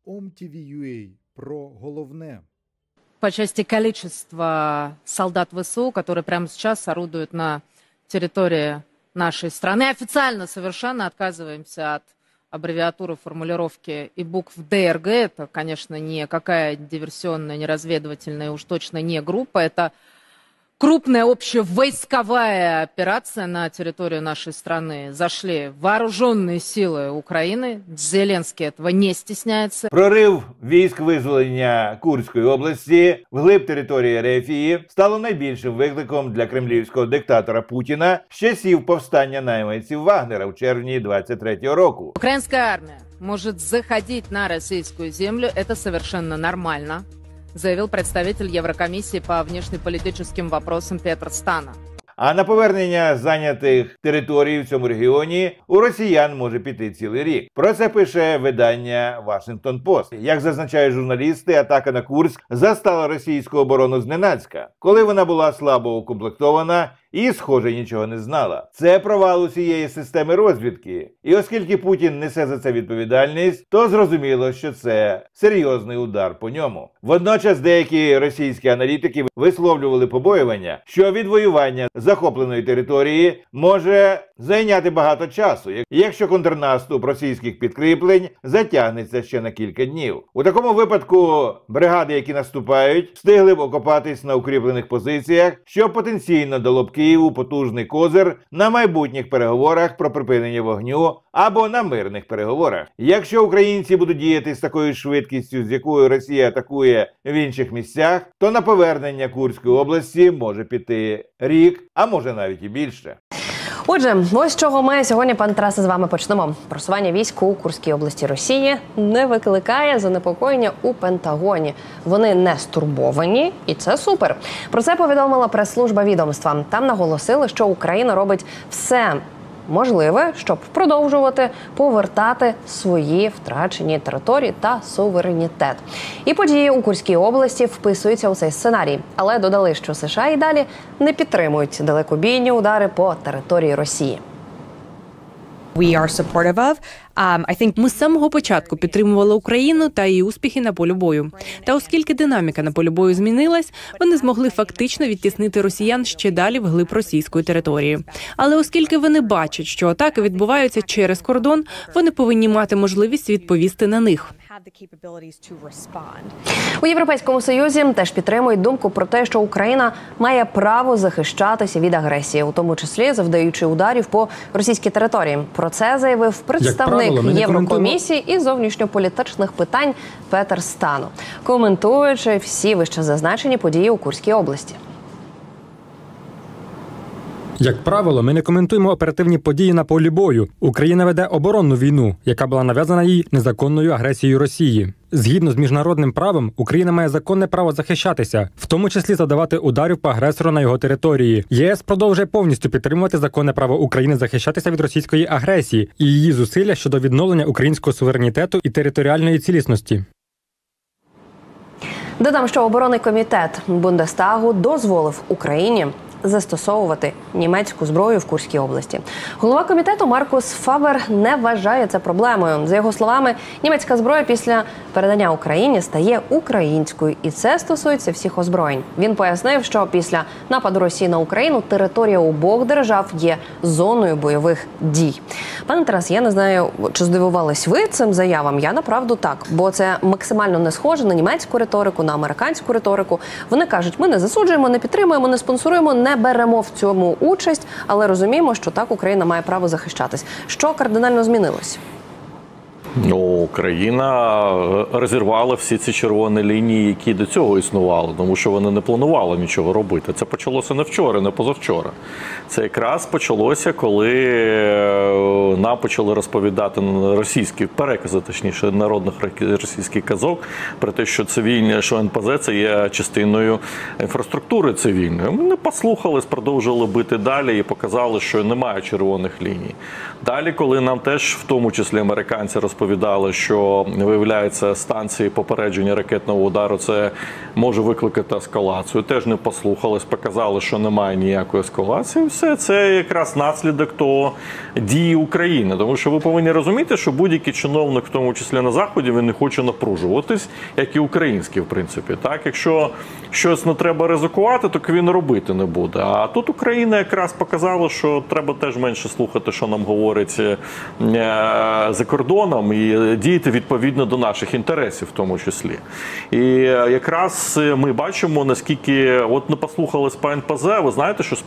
OMTV.ua про головне. По части количества солдат ВСУ, которые прямо сейчас орудуют на территории нашей страны. Официально совершенно отказываемся от аббревиатуры, формулировки и букв ДРГ. Это, конечно, никакая диверсионная, не разведывательная, уж точно не группа. Это крупная общевойсковая операция на территорию нашей страны. Зашли вооруженные силы України. Зеленський этого не стесняется. Прорив військ визволення Курської області вглиб території РФ стало найбільшим викликом для кремлівського диктатора Путіна з часів повстання найманців Вагнера в червні 23-го року. Украинская армия может заходить на российскую землю. Это совершенно нормально, заявил представитель Еврокомиссии по внешнеполитическим вопросам Петр Стана. А на повернення зайнятих територій в цьому регіоні у росіян може піти цілий рік. Про це пише видання Washington Post. Як зазначають журналісти, атака на Курськ застала російську оборону зненацька, коли вона була слабо укомплектована і, схоже, нічого не знала. Це провал усієї системи розвідки. І оскільки Путін несе за це відповідальність, то зрозуміло, що це серйозний удар по ньому. Водночас деякі російські аналітики висловлювали побоювання, що відвоювання захопленої території може зайняти багато часу, якщо контрнаступ російських підкріплень затягнеться ще на кілька днів. У такому випадку бригади, які наступають, встигли б окопатись на укріплених позиціях, що потенційно дало б Києву потужний козир на майбутніх переговорах про припинення вогню або на мирних переговорах. Якщо українці будуть діяти з такою швидкістю, з якою Росія атакує в інших місцях, то на повернення Курської області може піти рік, а може навіть і більше. Отже, ось з чого ми сьогодні, пане Тарасе, з вами почнемо. Просування військ у Курській області Росії не викликає занепокоєння у Пентагоні. Вони не стурбовані, і це супер. Про це повідомила прес-служба відомства. Там наголосили, що Україна робить все можливе, щоб продовжувати повертати свої втрачені території та суверенітет. І події у Курській області вписуються у цей сценарій. Але додали, що США і далі не підтримують далекобійні удари по території Росії. Ми з самого початку підтримували Україну та її успіхи на полі бою. Та оскільки динаміка на полі бою змінилась, вони змогли фактично відтіснити росіян ще далі вглиб російської території. Але оскільки вони бачать, що атаки відбуваються через кордон, вони повинні мати можливість відповісти на них. У Європейському Союзі теж підтримують думку про те, що Україна має право захищатися від агресії, у тому числі завдаючи ударів по російській території. Про це заявив представник Єврокомісії із зовнішньополітичних питань Петр Стано, коментуючи всі вище зазначені події у Курській області. Як правило, ми не коментуємо оперативні події на полі бою. Україна веде оборонну війну, яка була нав'язана їй незаконною агресією Росії. Згідно з міжнародним правом, Україна має законне право захищатися, в тому числі завдавати ударів по агресору на його території. ЄС продовжує повністю підтримувати законне право України захищатися від російської агресії і її зусилля щодо відновлення українського суверенітету і територіальної цілісності. Додам, що оборонний комітет Бундестагу дозволив Україні застосовувати німецьку зброю в Курській області. Голова комітету Маркус Фабер не вважає це проблемою. За його словами, німецька зброя після передання Україні стає українською, і це стосується всіх озброєнь. Він пояснив, що після нападу Росії на Україну територія обох держав є зоною бойових дій. Пане Тарас, я не знаю, чи здивувались ви цим заявам. Я направду так, бо це максимально не схоже на німецьку риторику, на американську риторику. Вони кажуть, ми не засуджуємо, не підтримуємо, не спонсоруємо, не беремо в цьому участь, але розуміємо, що так Україна має право захищатись. Що кардинально змінилось? Україна розірвала всі ці червоні лінії, які до цього існували, тому що вони не планували нічого робити. Це почалося не вчора, не позавчора. Це якраз почалося, коли нам почали розповідати російські перекази, точніше, народних російських казок, про те, що цивільні, що НПЗ – це є частиною інфраструктури цивільної. Ми не послухались, продовжували бити далі і показали, що немає червоних ліній. Далі, коли нам теж, в тому числі американці, розповідали розповідали, що, виявляється, станції попередження ракетного удару це може викликати ескалацію. Теж не послухались, показали, що немає ніякої ескалації. Все це якраз наслідок того дії України. Тому що ви повинні розуміти, що будь-який чиновник, в тому числі на Заході, він не хоче напружуватись, як і український, в принципі. Так? Якщо щось не треба ризикувати, то він робити не буде. А тут Україна якраз показала, що треба теж менше слухати, що нам говорять за кордоном, і діяти відповідно до наших інтересів, в тому числі. І якраз ми бачимо, наскільки, от не послухались по НПЗ, ви знаєте, що з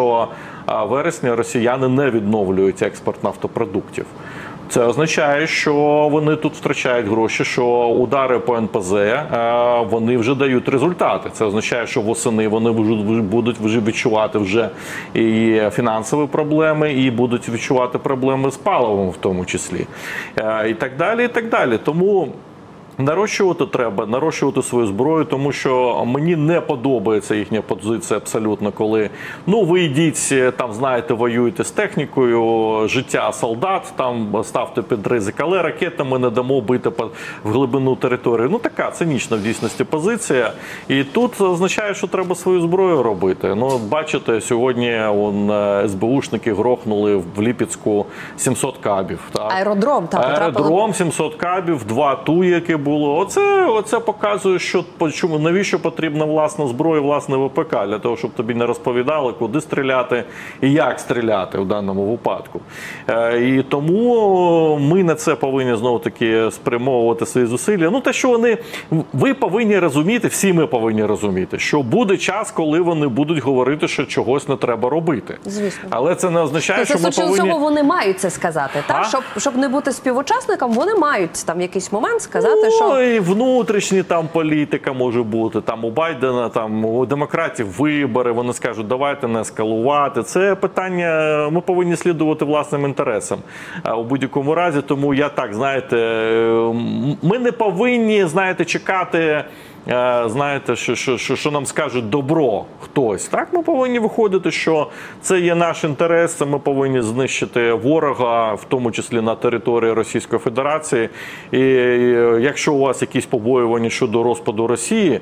1 вересня росіяни не відновлюють експорт нафтопродуктів. Це означає, що вони тут втрачають гроші, що удари по НПЗ, вони вже дають результати. Це означає, що восени вони будуть відчувати вже і фінансові проблеми, і будуть відчувати проблеми з паливом в тому числі. І так далі, і так далі. Тому нарощувати треба, нарощувати свою зброю, тому що мені не подобається їхня позиція абсолютно, коли, ну, ви йдіть, там, знаєте, воюєте з технікою, життя солдат, там, ставте під ризик, але ракетами не дамо бити в глибину території. Ну, така цинічна в дійсності позиція. І тут означає, що треба свою зброю робити. Ну, бачите, сьогодні СБУшники грохнули в Липецьку 700 кабів. Так? Аеродром, так, Аеродром, 700 кабів, 2 туєки було. Оце показує, що навіщо потрібна власна зброя, власне ВПК, для того, щоб тобі не розповідали, куди стріляти і як стріляти в даному випадку. І тому ми на це повинні знову-таки спрямовувати свої зусилля. Ну, те, що ви повинні розуміти, всі ми повинні розуміти, що буде час, коли вони будуть говорити, що чогось не треба робити. Звісно. Але це не означає, що ми повинні... Цього вони мають це сказати, так? Щоб не бути співучасником, вони мають там якийсь момент сказати, що... Ну, і внутрішні там політика може бути, там у Байдена, там у демократів вибори, вони скажуть, давайте не ескалувати. Це питання, ми повинні слідувати власним інтересам у будь-якому разі, тому я так, знаєте, ми не повинні, знаєте, чекати, знаєте, що нам скажуть добро хтось. Так, ми повинні виходити, що це є наш інтерес, це ми повинні знищити ворога, в тому числі на території Російської Федерації. І якщо у вас якісь побоювання щодо розпаду Росії,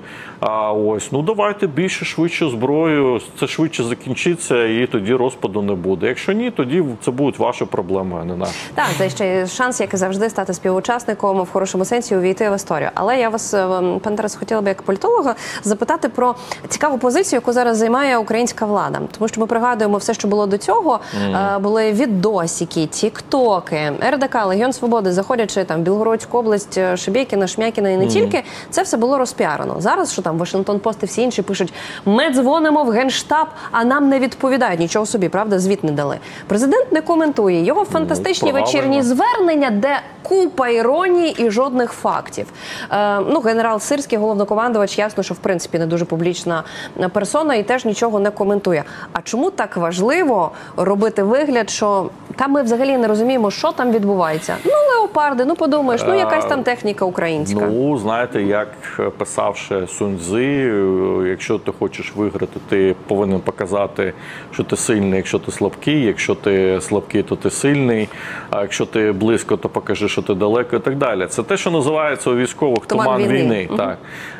ну давайте більше, швидше зброю, це швидше закінчиться і тоді розпаду не буде. Якщо ні, тоді це будуть ваші проблеми, а не наші. Так, це ще шанс, як і завжди, стати співучасником, в хорошому сенсі увійти в історію. Але я вас, пане Тарас, хотіла би як політолога запитати про цікаву позицію, яку зараз займає українська влада. Тому що ми пригадуємо все, що було до цього. Були відосики, тіктоки, РДК, Легіон Свободи, заходячи там в Білгородську область, Шебєкіна, Шмякіна і не тільки, це все було розпіарено. Зараз, що там Вашингтон Пост і всі інші пишуть, ми дзвонимо в Генштаб, а нам не відповідають. Нічого собі, правда, звіт не дали. Президент не коментує. Його фантастичні вечірні звернення, де купа іронії і жодних фактів. Генерал Сирський, головнокомандувач, ясно, що в принципі не дуже публічна персона і теж нічого не коментує. А чому так важливо робити вигляд, що там ми взагалі не розуміємо, що там відбувається? Ну, леопарди, ну подумаєш, ну якась там техніка українська. Ну, знаєте, як писав ще Сунь Цзи, якщо ти хочеш виграти, ти повинен показати, що ти сильний, якщо ти слабкий, якщо ти слабкий, то ти сильний, а якщо ти близько, то покажи, що ти далеко і так далі. Це те, що називається у військових туман війни. Так.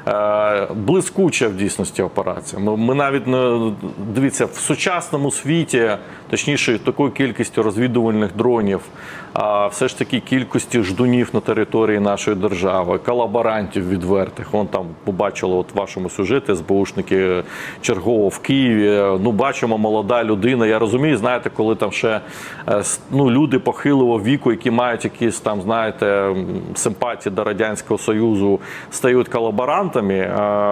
Блискуча в дійсності операція. Ми навіть, дивіться, в сучасному світі, точніше, такою кількістю розвідувальних дронів, все ж таки кількості ждунів на території нашої держави, колаборантів відвертих. Вон там побачили от в вашому сюжеті СБУшники чергово в Києві. Ну, бачимо, молода людина. Я розумію, знаєте, коли там ще люди похилого віку, які мають якісь там, знаєте, симпатії до Радянського Союзу, стають колаборантами,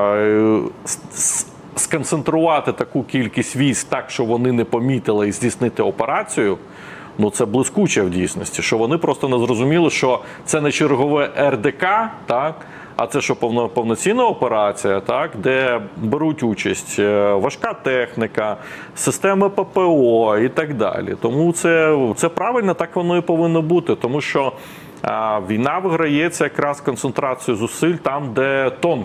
сконцентрувати таку кількість військ так, що вони не помітили і здійснити операцію, ну це блискуче в дійсності, що вони просто не зрозуміли, що це не чергове РДК, так, а це що повноцінна операція, так, де беруть участь важка техніка, системи ППО і так далі. Тому це правильно, так воно і повинно бути, тому що війна виграється якраз концентрацією зусиль там, де тонка.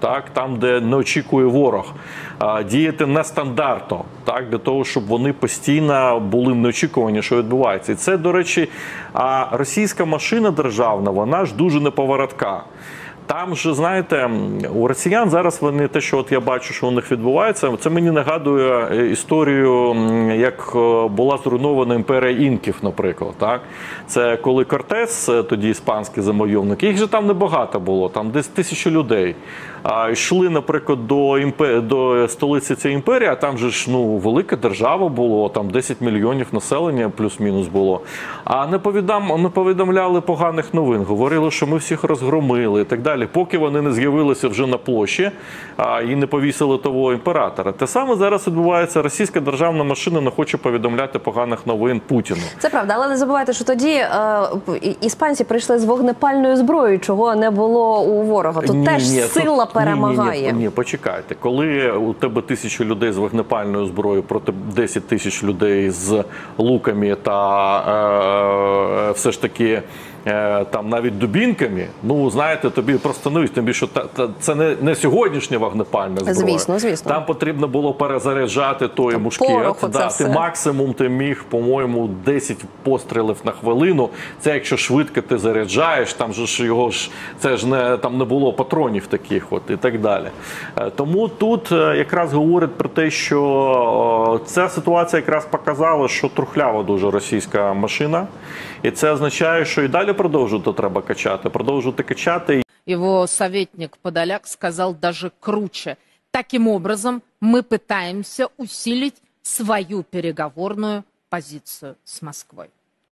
так, там, де не очікує ворог, діяти нестандартно, так, для того, щоб вони постійно були в неочікуванні, що відбувається. І це, до речі, російська машина державна, вона ж дуже неповоротка. Там же, знаєте, у росіян зараз вони, те, що от я бачу, що у них відбувається, це мені нагадує історію, як була зруйнована імперія інків, наприклад. Так? Це коли Кортес, тоді іспанський завойовник, їх же там небагато було, там десь 1000 людей. Йшли, наприклад, до столиці цієї імперії, а там же ж, велика держава було, там 10 мільйонів населення плюс-мінус було. А не повідомляли поганих новин, говорили, що ми всіх розгромили і так далі, поки вони не з'явилися вже на площі і не повісили того імператора. Те саме зараз відбувається, російська державна машина не хоче повідомляти поганих новин Путіну. Це правда, але не забувайте, що тоді іспанці прийшли з вогнепальною зброєю, чого не було у ворога. Тут теж сила перемагає. Ні, почекайте. Коли у тебе 1000 людей з вогнепальною зброєю проти 10 тисяч людей з луками та все ж таки там навіть дубінками, знаєте, тобі просто тобі, що це не сьогоднішня вогнепальна зброя. Звісно. Там потрібно було перезаряджати той мушкет. Ти максимум ти міг, по-моєму, 10 пострілів на хвилину. Це якщо швидко ти заряджаєш, там же ж це ж там не було патронів таких і так далі. Тому тут якраз говорять про те, що ця ситуація якраз показала, що трухлява дуже російська машина. І це означає, що і далі продовжувати треба качати, продовжувати качати. Его советник Подоляк сказал даже круче. Таким образом, мы пытаемся усилить свою переговорную позицию с Москвой.